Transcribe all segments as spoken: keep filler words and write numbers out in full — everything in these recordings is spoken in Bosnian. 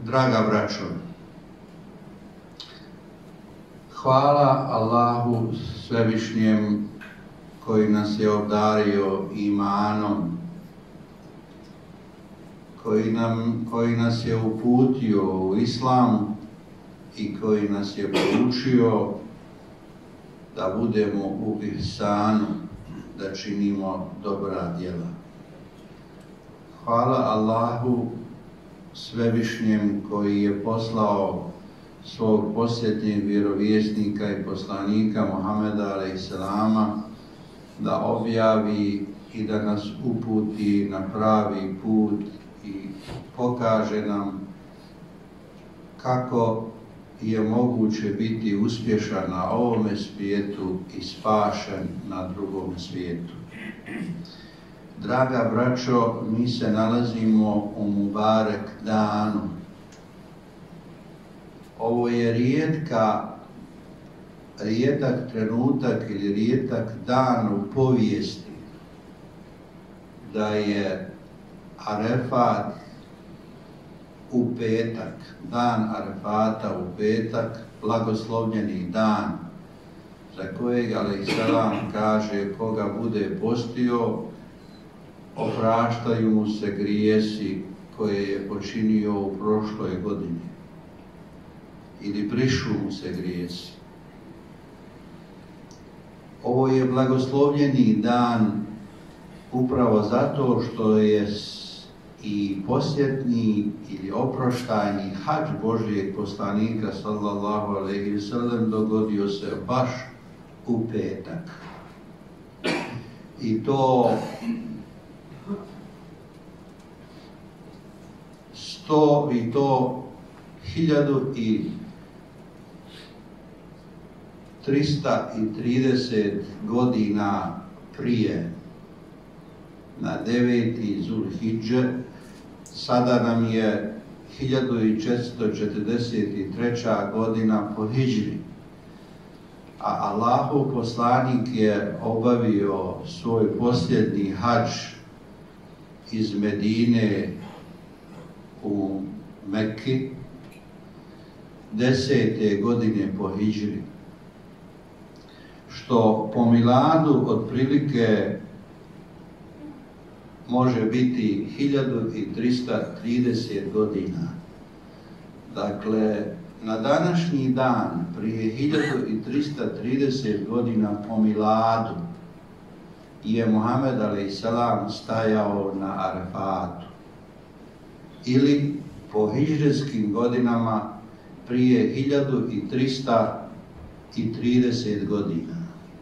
Draga braćo, hvala Allahu Svevišnjem koji nas je obdario imanom, koji, nam, koji nas je uputio u islam i koji nas je poučio da budemo u ihsanu, da činimo dobra djela. Hvala Allahu Svevišnjem koji je poslao svog posljednjeg vjerovjesnika i poslanika Muhameda alejselama da objavi i da nas uputi na pravi put i pokaže nam kako je moguće biti uspješan na ovome svijetu i spašen na drugom svijetu. Draga braćo, mi se nalazimo u Mubarek danu. Ovo je rijetka, rijetak trenutak ili rijetak dan u povijesti da je Arefat u petak, dan Arefata u petak, blagoslovljeni dan za kojeg alejselam kaže koga bude postio, opraštaju mu se grijesi koje je počinio u prošloj godini ili brišu mu se grijesi. Ovo je blagoslovljeni dan upravo zato što je i posljednji ili oproštajni hadž Božijeg poslanika sallallahu alejhi ve sellem dogodio se baš u petak. I to sto i to hiljadu i trista i trideset godina prije, na deveti Zulhidže. Sada nam je hiljadu četiristo četrdeset treća godina po hidžri, a Allahov poslanik je obavio svoj posljednji hadž iz Medine u Mekki desete godine po hidžri, što po miladu otprilike može biti hiljadu trista trideset godina. Dakle, na današnji dan prije hiljadu trista trideset godina po miladu je Muhammed alejselam stajao na Arefatu, ili po hidžrijskim godinama prije hiljadu trista trideset godina.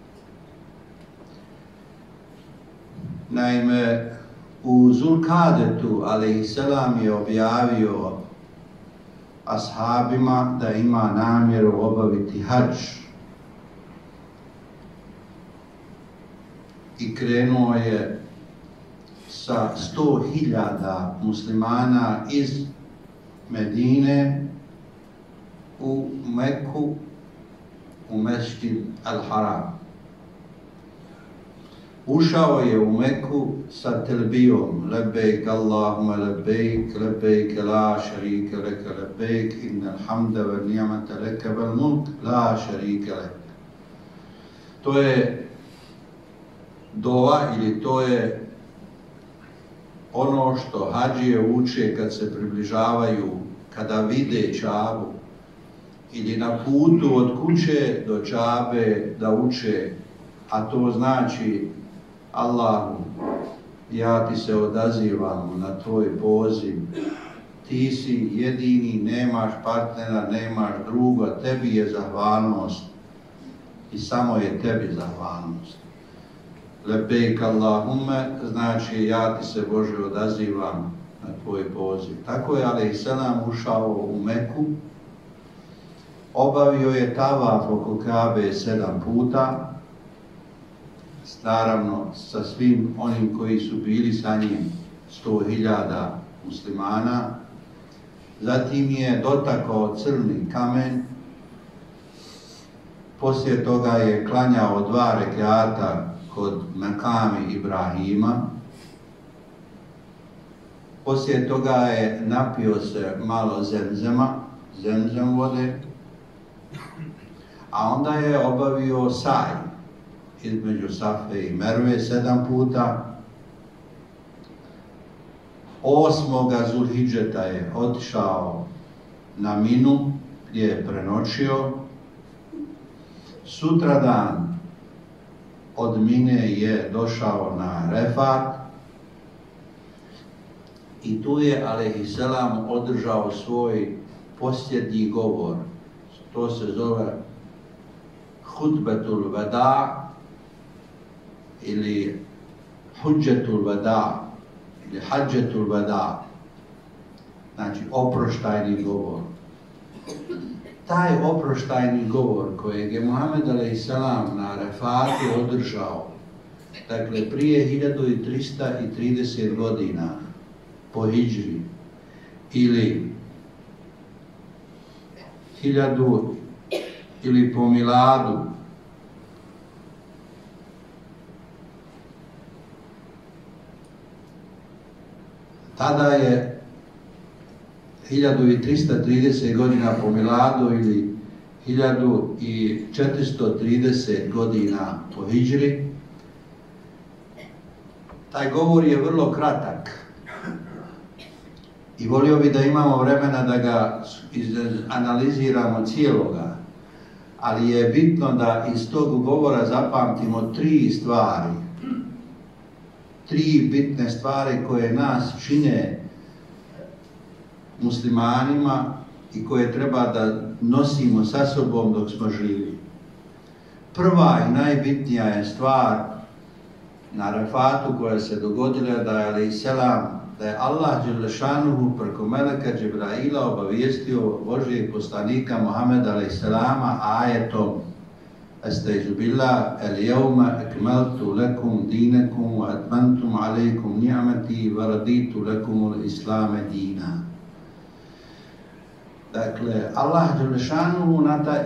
Naime, u Zulkadetu alejselam je objavio ashabima da ima namjeru obaviti hadž i krenuo je sa sto hiljada muslimana iz Medine u Meku, u Mesdžid al-Haram. Ušao je u Meku sa telbijom lebejk Allahumma lebejk, lebejk la šarike leke lebejk, innal hamda wal ni'mata leke wal mulk la šarike leke. To je dova ili to je ono što hadžije uče kad se približavaju, kada vide Čabu ili na putu od kuće do Čabe da uče, a to znači Allahu, ja ti se odazivam na tvoj poziv, ti si jedini, nemaš partnera, nemaš druga, tebi je zahvalnost i samo je tebi zahvalnost. Lebejk Allahumme znači ja ti se Bože odazivam na tvoj poziv. Tako je alejselam ušao u Meku, obavio je tavaf oko Kabe sedam puta, naravno sa svim onim koji su bili sa njim, sto hiljada muslimana. Zatim je dotakao crni kamen, poslije toga je klanjao dva rekata kod Mekami Ibrahima Poslije toga je napio se malo zemzema, zemzem vode, a onda je obavio saj između Safe i Merve sedam puta. Osmoga Zulhidžeta je otišao na Minu gdje je prenoćio. Sutradan od Mine je došao na Arefat i tu je alejhiselam održao svoj posljednji govor. To se zove Hutbetul Veda ili Hudžetul Veda ili Hadžetul Veda, znači oproštajni govor. Taj oproštajni govor kojeg je Muhammed alejhiselam na Arefatu održao, dakle prije hiljadu trista trideset godina po hidžri ili hiljadu ili po miladu, tada je hiljadu trista trideset godina po miladu ili hiljadu četiristo trideset godina po hidžri. Taj govor je vrlo kratak i volio bi da imamo vremena da ga analiziramo cijeloga, ali je bitno da iz tog govora zapamtimo tri stvari. Tri bitne stvari koje nas čine muslimanima i koje treba da nosimo sa sobom dok smo živi. Prva i najbitnija je stvar na Arefatu koja se dogodila da je alejhiselam, da je Allah dželešanuhu preko meleka Džibraila obavijestio Božijeg poslanika Muhameda alejhiselama ajetom Estaizu billah, el jevma ekmeltu lekum dinekum wa atmantum alejkum ni'amati wa raditu lekum islame dina. Dakle, Allah dželešanuhu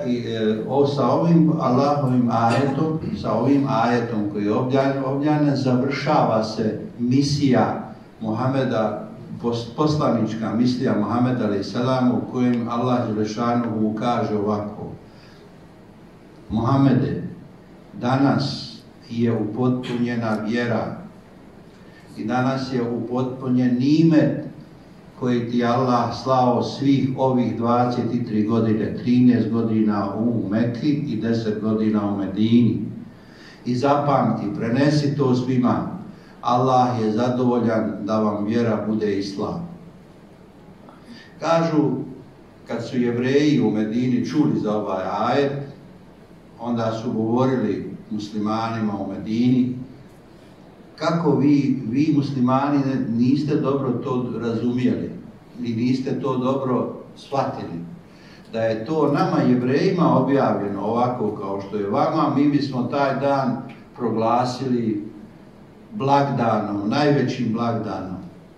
sa ovim Allahovim ajetom, sa ovim ajetom koji je objavljen, završava se misija Muhameda, poslanička misija Muhameda alejhiselam, u kojem Allah dželešanuhu kaže ovako: Muhammede, danas je upotpunjena vjera i danas je upotpunjen nimet koji ti Allah slao svih ovih dvadeset tri godine, trinaest godina u Meki i deset godina u Medini. I zapamti, prenesi to svima, Allah je zadovoljan da vam vjera bude islam. Kažu, kad su Jevreji u Medini čuli za ovaj ajet, onda su govorili muslimanima u Medini: kako vi, vi muslimani niste dobro to razumijeli i niste to dobro shvatili. Da je to nama Jevrejima objavljeno ovako kao što je vama, mi bismo taj dan proglasili blagdanom, najvećim blagdanom.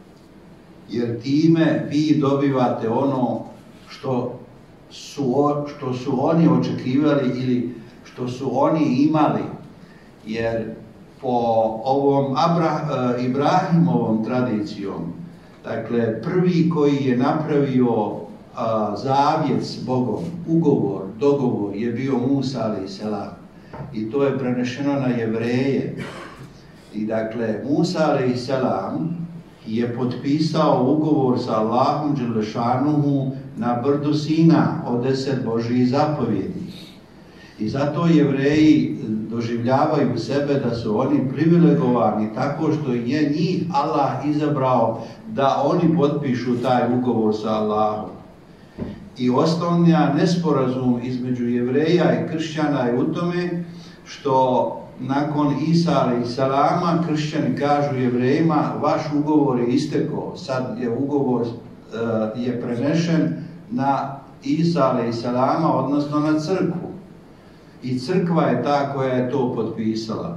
Jer time vi dobivate ono što su, što su oni očekivali ili što su oni imali. Jer po ovom Abra, Ibrahimovom tradicijom, dakle prvi koji je napravio a, zavjet s Bogom, ugovor, dogovor, je bio Musa alejhiselam. I to je prenešeno na Jevreje. I dakle, Musa alejhiselam je potpisao ugovor sa Allahom dželešanuhu na brdu Sina o deset Božjih zapovjedi. I zato Jevreji doživljavaju sebe da su oni privilegovani tako što je njih Allah izabrao da oni potpišu taj ugovor sa Allahom. I osnovni nesporazum između Jevreja i kršćana je u tome što nakon Isa alejhiselama kršćani kažu Jevrejima: vaš ugovor je istekao, sad je ugovor uh, je prenešen na Isa alejhiselama, odnosno na crkvu. I crkva je ta koja je to potpisala.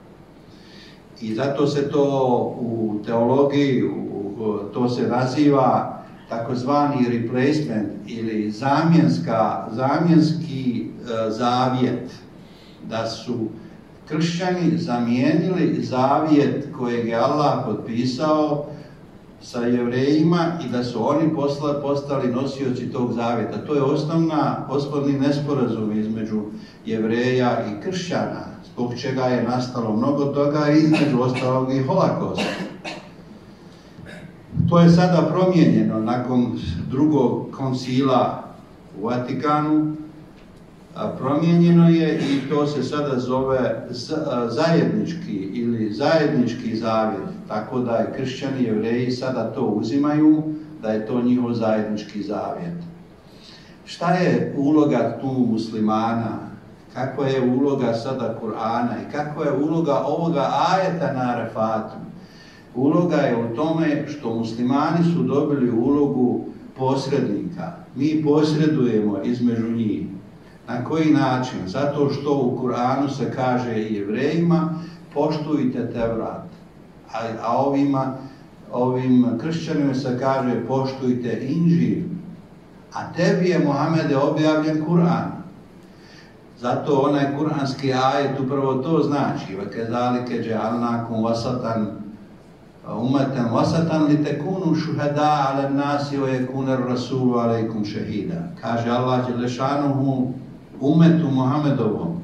I zato se to u teologiji, u, to se naziva takozvani replacement ili zamjenska, zamjenski uh, zavjet. Da su kršćani zamijenili zavjet kojeg je Allah potpisao sa Jevrejima i da su oni posla, postali nosioci tog zavjeta. To je osnovna, osnovni nesporazum između Jevreja i kršćana, zbog čega je nastalo mnogo toga i između ostalog i holokosta. To je sada promijenjeno nakon drugog koncila u Vatikanu. Promijenjeno je i to se sada zove zajednički ili zajednički zavjet, tako da je kršćani i Jevreji sada to uzimaju, da je to njihov zajednički zavjet. Šta je uloga tu muslimana? Kakva je uloga sada Kur'ana i kakva je uloga ovoga ajeta na Arefatu? Uloga je u tome što muslimani su dobili ulogu posrednika. Mi posredujemo između njih. Na koji način? Zato što u Kur'anu se kaže i Jevrejima poštujte Tevrat, a, a ovima, ovim kršćanima se kaže poštujte Inđil, a tebi je, Muhammede, objavljen Kur'an. Zato onaj kuranski ajet upravo to znači: وَكَذَلِكَ جَعَلْنَاكُمْ وَسَطًا ummatan wasatan litakunu shuhada ala an-nasi wa yakuna ar-rasulu alaykum shahida. Kaže Allah dželle šanuhu ummetu Muhammedovom: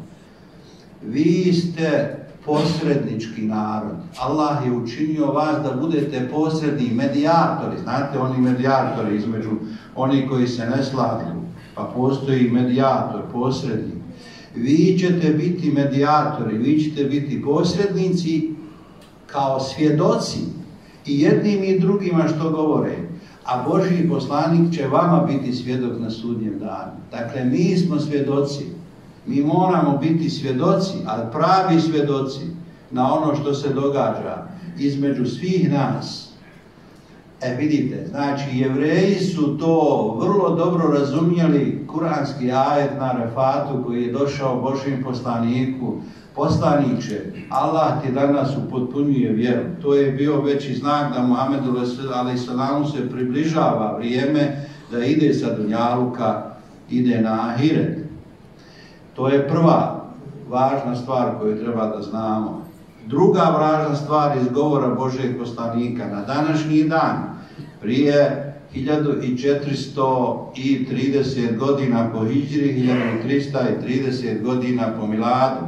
vi ste posrednički narod. Allah je učinio vas da budete posredni medijatori. Znate, oni medijatori između oni koji se ne slažu, pa postoji medijator, posrednik. Vi ćete biti medijatori, vi ćete biti posrednici kao svjedoci i jednim i drugima što govore, a Božji poslanik će vama biti svjedok na sudnjem danu. Dakle, mi smo svjedoci, mi moramo biti svjedoci, ali pravi svjedoci na ono što se događa između svih nas. E vidite, znači Jevreji su to vrlo dobro razumjeli, kuranski ajet na Arefatu koji je došao Božjem poslaniku: poslaniče, Allah ti danas upotpunjuje vjeru. To je bio veći znak da Muhammedu alejselamu se približava vrijeme da ide sa dunjaluka, ide na ahiret. To je prva važna stvar koju treba da znamo. Druga važna stvar iz govora Božjeg poslanika na današnji dan, prije hiljadu četiristo trideset godina po hidžri, hiljadu trista trideset godina po miladu.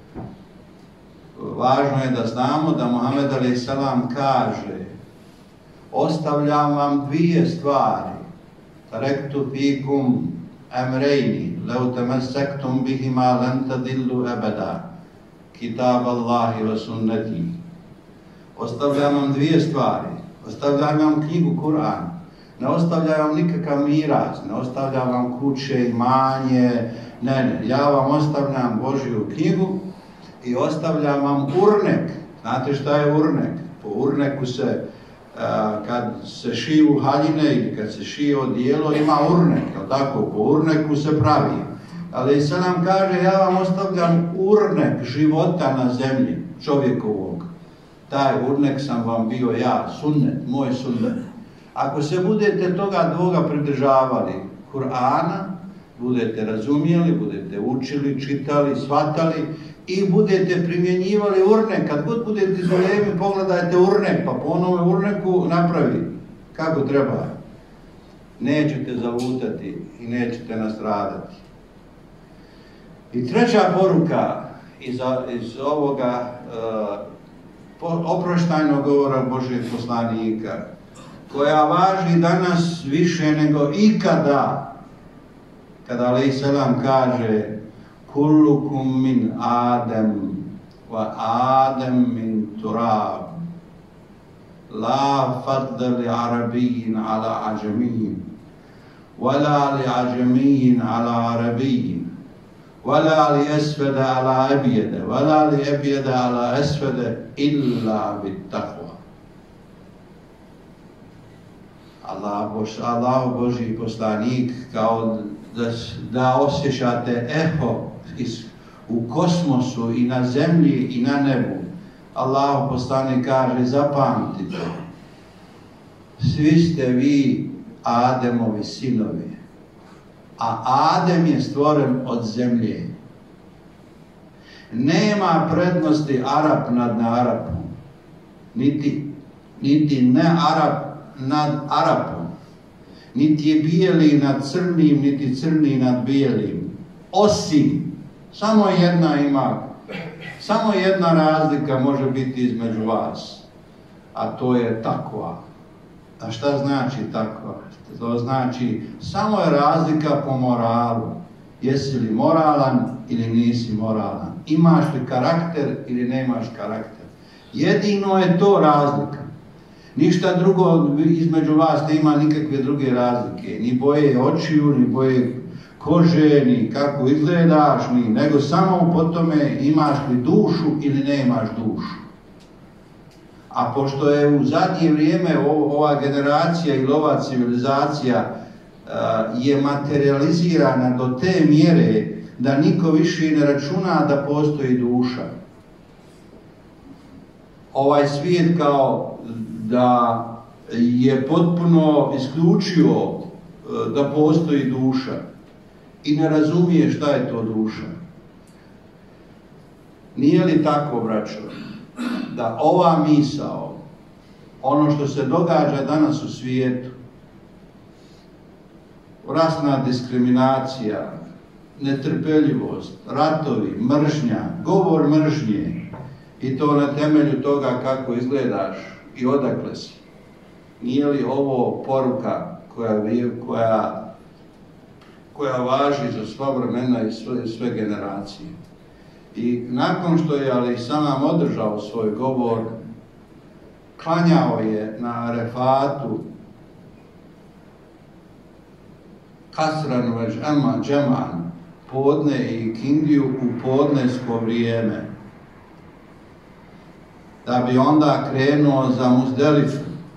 Važno je da znamo da Muhammed alejselam kaže: ostavljam vam dvije stvari. Tarektu fikum amrejni, lev temassektum bihima lan tadillu abada. Kitab Allahi wa sunnati. Ostavljam vam dvije stvari. Ostavljam vam knjigu Kur'an. Ne ostavljam vam nikakav miraz, ne ostavljam vam kuće, imanje, ne, ne. Ja vam ostavljam Božju knjigu i ostavljam vam urnek. Znate šta je urnek? Po urneku se, a, kad se šiju haljine ili kad se šije odijelo, ima urnek, jel tako? Po urneku se pravi. Ali se nam kaže: ja vam ostavljam urnek života na zemlji čovjekovog. Taj urnek sam vam bio ja, sunnet, moj sunnet. Ako se budete toga dvoga pridržavali, Kur'ana, budete razumijeli, budete učili, čitali, shvatali i budete primjenjivali urnek. Kad god budete zvoljeni, pogledajte urnek, pa po onome urneku napravi kako treba. Nećete zalutati i nećete nastradati. I treća poruka iz, iz ovoga uh, oproštajnog govora Božjeg poslanika, koja važi danas više nego ikada, kada alejselam kaže: kullukum min Adem wa Adem min turab, la fadla li arabijin ala ađamijin, wala li ađamijin ala arabijin, ولا لأسفد على أبيد ولا لأبيد على أسفد إلا بالتقوى. Allah, Bož, Allah Božji poslanik, kao da, da osjećate eho iz, u kosmosu i na zemlji i na nebu. Allah poslanik kaže: zapamtite, svi ste vi Ademovi sinovi, a Adem je stvoren od zemlje. Nema prednosti Arap nad Arapom, niti, niti ne Arap nad Arapom, niti je bijeli nad crnim, niti crni nad bijelim, osim, samo jedna ima, samo jedna razlika može biti između vas, a to je takva. A šta znači takva? To znači, samo je razlika po moralu. Jesi li moralan ili nisi moralan? Imaš li karakter ili nemaš karakter? Jedino je to razlika. Ništa drugo između vas nema nikakve druge razlike. Ni boje očiju, ni boje kože, ni kako izgledaš, ni, nego samo po tome imaš li dušu ili nemaš dušu. A pošto je u zadnje vrijeme ova generacija ili ova civilizacija je materializirana do te mjere da niko više ne računa da postoji duša. Ovaj svijet kao da je potpuno isključio da postoji duša i ne razumije šta je to duša. Nije li tako, braćo, da ova misao, ono što se događa danas u svijetu, rasna diskriminacija, netrpeljivost, ratovi, mržnja, govor mržnje, i to na temelju toga kako izgledaš i odakle si. Nije li ovo poruka koja, koja, koja važi za sva vremena i sve, sve generacije? I nakon što je Ali Salam održao svoj govor, klanjao je na Arefatu Kasran već Ema Džeman, podne i Kindiju u podnesko vrijeme, da bi onda krenuo za Muzdelifu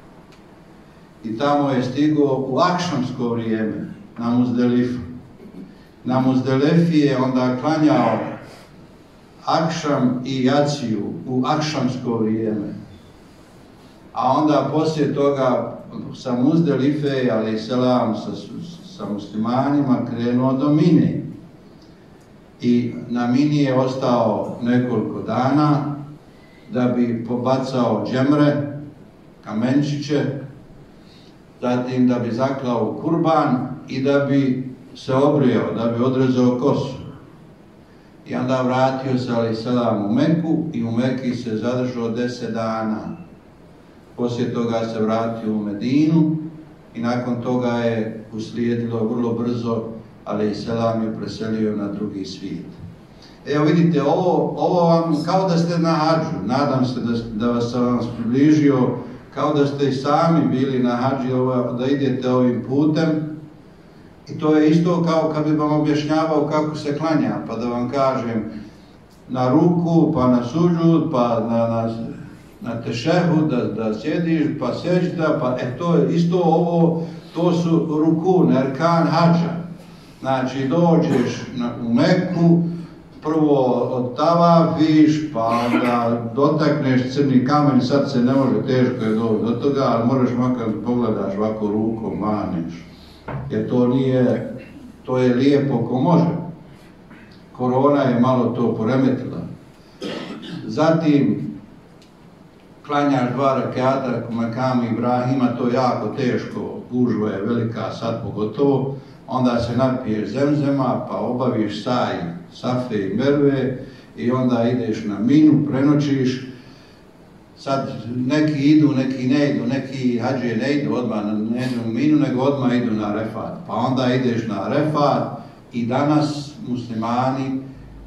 i tamo je stigao u akšamsko vrijeme na Muzdelifu. Na Muzdelifi je onda klanjao akšam i jaciju u akšamsko vrijeme, a onda poslije toga sa Muzdelife, ali selam sa, sa muslimanima krenuo do Mine i na Mini je ostao nekoliko dana da bi pobacao džemre, kamenčiće, zatim da bi zaklao kurban i da bi se obrijao, da bi odrezao kosu. I onda vratio se Ali selam u Meku i u Meki se zadržao deset dana. Poslije toga se vratio u Medinu i nakon toga je uslijedilo vrlo brzo, Ali selam je preselio na drugi svijet. Evo vidite, ovo, ovo vam kao da ste na hadžu, nadam se da, da vas sam vam približio, kao da ste i sami bili na hadži, da idete ovim putem. I to je isto kao kad bi vam objašnjavao kako se klanja, pa da vam kažem na ruku, pa na suđud, pa na, na, na tešehud, da, da sjediš, pa sežda, pa e to je isto ovo, to su rukun, erkan hadža. Znači dođeš na, u Meku, prvo odtavafiš, pa onda dotakneš crni kamen, sad se ne može, teško je do, do toga, ali moraš makar pogledaš ovako rukom, maneš. Jer to nije, to je lijepo ko može. Korona je malo to poremetila. Zatim, klanjaš dva rekata u makamu Ibrahima, to je jako teško, gužva je velika sad pogotovo, onda se napiješ zemzema, pa obaviš saj, safe i merve i onda ideš na Minu, prenoćiš. Sad neki idu, neki ne idu, neki hađije ne idu odmah, ne idu u Minu, nego odmah idu na Arefat. Pa onda ideš na Arefat i danas muslimani,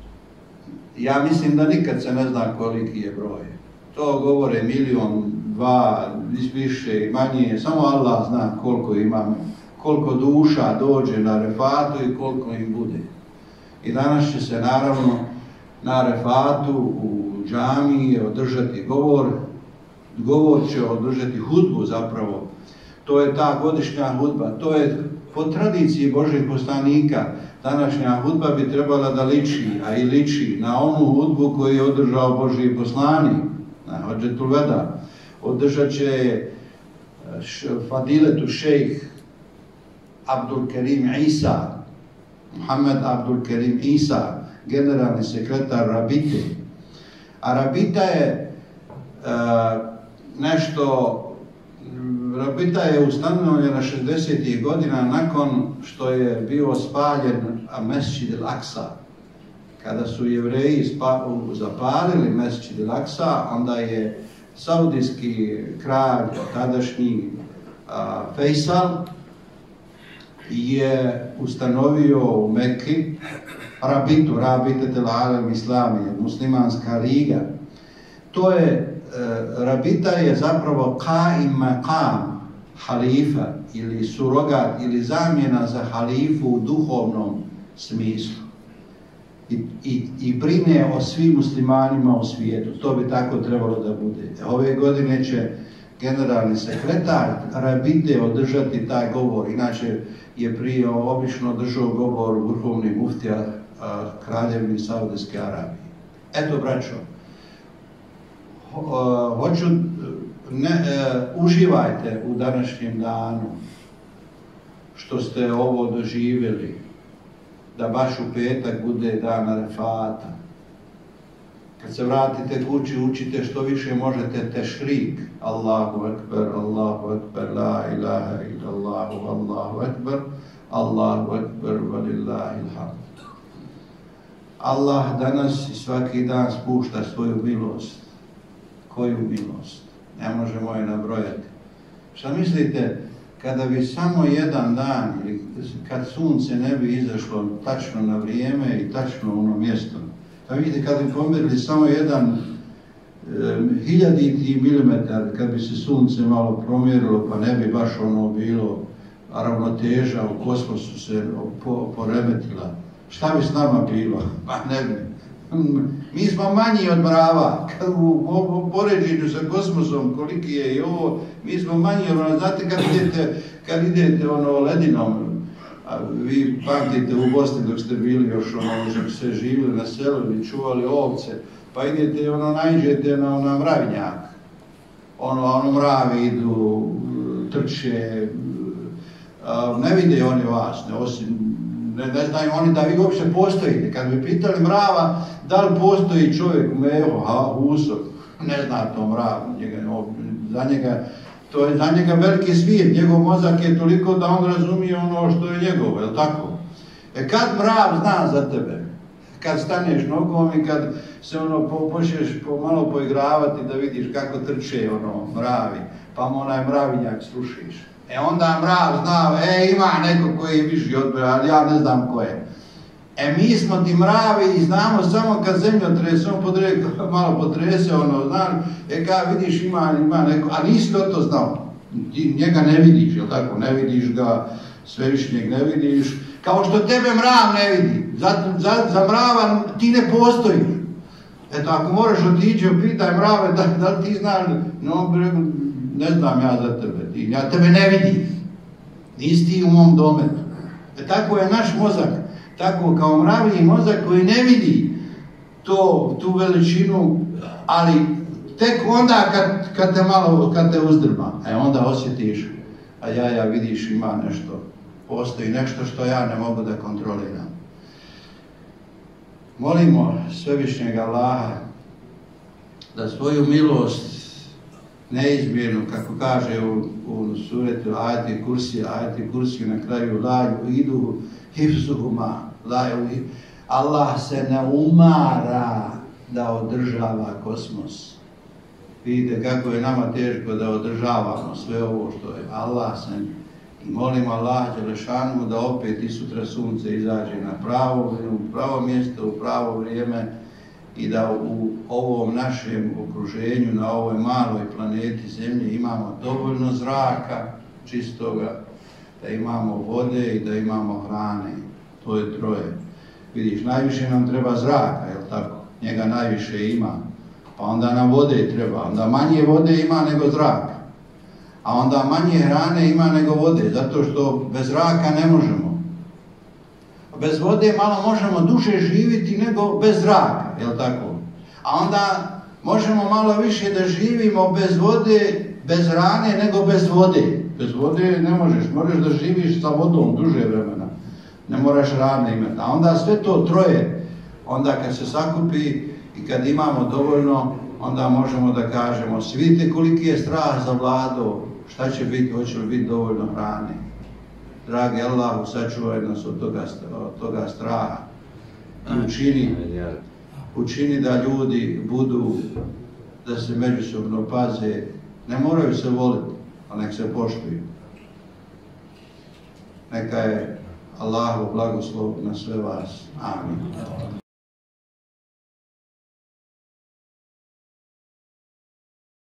ja mislim da nikad se ne zna koliki je broj. To govore milion, dva, više i manje, samo Allah zna koliko ima, koliko duša dođe na Arefatu i koliko im bude. I danas će se naravno na Arefatu u džamiji održati govor, govor će održati hudbu zapravo, to je ta godišnja hudba, to je po tradiciji Božih poslanika, današnja hudba bi trebala da liči, a i liči na onu hudbu koju je održao Božji poslanik, na Hodžetul Veda. Održat će Fadiletu šejh Abdul Kerim Isa, Muhammed Abdul Kerim Isa, generalni sekretar Rabite. A Rabita je e, nešto rabita je ustanovljena šezdesetih godina nakon što je bio spaljen Mesdžid el-Aksa. Kada su Jevreji zapalili Mesdžid el-Aksa, onda je saudijski kralj, tadašnji a, Fejsal, je ustanovio u Mekki rabitu, Rabitet el-Alem Islamije, muslimanska liga. To je, e, rabita je zapravo qaim maqam halifa ili surogat ili zamjena za halifu u duhovnom smislu. I, i, i brine o svim muslimanima u svijetu. To bi tako trebalo da bude. Ove godine će generalni sekretar rabite održati taj govor. Inače je prije obično držao govor vrhovni muftija kraljevine Saudijske Arabije. Eto, braćo, ho, hoću, ne, e, uživajte u današnjem danu što ste ovo doživjeli, da baš u petak bude dan Arefata. Kad se vratite kući, učite što više možete tešrik. Allahu ekber, Allahu ekber, la ilaha illallahu, Allahu ekber, Allahu ekber, valillahil hamd. Allah danas i svaki dan spušta svoju milost. Koju milost? Ne možemo je nabrojati. Šta mislite, kada bi samo jedan dan, ili kad sunce ne bi izašlo tačno na vrijeme i tačno u ono mjesto, pa vidite, kad bi pomjerili samo jedan e, hiljaditi milimetar, kad bi se sunce malo promjerilo, pa ne bi baš ono bilo ravnoteža u kosmosu se po, poremetila, šta bi s nama bilo? Pa ne bi. Mi smo manji od mrava, kad u poređenju sa kosmosom, koliki je i ovo, mi smo manji od mrava. Znate, kad idete, kad idete ono ledinom, a vi pamtite u Bosni dok ste bili još ono, dok ste živjeli na selu i čuvali ovce, pa idete, ono, naiđete na, na mravinjak. Ono, ono mravi idu, trče, a, ne vide oni vas, ne, osim, ne, ne znaju oni da vi uopće postojite. Kad bi pitali mrava, da li postoji čovjek u meho, ha, uso, ne zna to mrav, njega, za njega, to je za njega veliki svijet, njegov mozak je toliko da on razumije ono što je njegovo, je li tako? E kad mrav zna za tebe, kad staneš nogom i kad se ono po, počneš po, malo poigravati da vidiš kako trče ono mravi, pa mu onaj mravinjak slušiš. E onda mrav zna, e ima neko koji je viši od mene, ali ja ne znam ko je. E mi smo ti mravi i znamo samo kad zemljotres, on podre, malo potrese, ono, znam, e kad vidiš ima, ima neko, a nisi to to znao. Ti njega ne vidiš, jel tako, ne vidiš ga, svevišnjeg ne vidiš, kao što tebe mrav ne vidi. Za, za, za mrava ti ne postojiš. Eto, ako moraš otići, pitaj mrave, da, da li ti znaš, no, ne znam ja za tebe, ti, ja tebe ne vidim. Nisi ti u mom dometu. E tako je naš mozak. Tako kao mravlji mozak koji ne vidi to, tu veličinu, ali tek onda kad, kad te malo, kad te uzdrma, e onda osjetiš, a ja, ja vidiš ima nešto, postoji nešto što ja ne mogu da kontroliram. Molimo Svevišnjeg Allaha da svoju milost neizmjernu, kako kaže u, u suretu Ajati Kursi, Ajati Kursi na kraju laju idu hifzuhuma, laju, Allah se ne umara da održava kosmos. Vidite kako je nama teško da održavamo sve ovo što je. Allah se, i molimo Allah Đelešanu da opet i sutra sunce izađe na pravo, u pravo mjesto, u pravo vrijeme i da u ovom našem okruženju, na ovoj maloj planeti Zemlje imamo dovoljno zraka čistoga, da imamo vode i da imamo hrane. To je troje. Vidiš, najviše nam treba zraka, jel tako? Njega najviše ima. Pa onda nam vode treba. Onda manje vode ima nego zraka. A onda manje hrane ima nego vode, zato što bez zraka ne možemo. Bez vode malo možemo duže živjeti nego bez zraka, jel tako? A onda možemo malo više da živimo bez vode, bez hrane nego bez vode. Bez vode ne možeš, možeš da živiš sa vodom duže vremena. Ne moraš hrane imati. A onda sve to troje, onda kad se sakupi i kad imamo dovoljno, onda možemo da kažemo, vidite koliki je strah zavladao šta će biti, hoće li biti dovoljno hrane. Dragi Allahu, sačuvaj nas od toga, od toga straha i učini, učini da ljudi budu, da se međusobno paze, ne moraju se voliti, ali nek se poštuju. Neka je Allahu blagoslov na sve vas. Amin.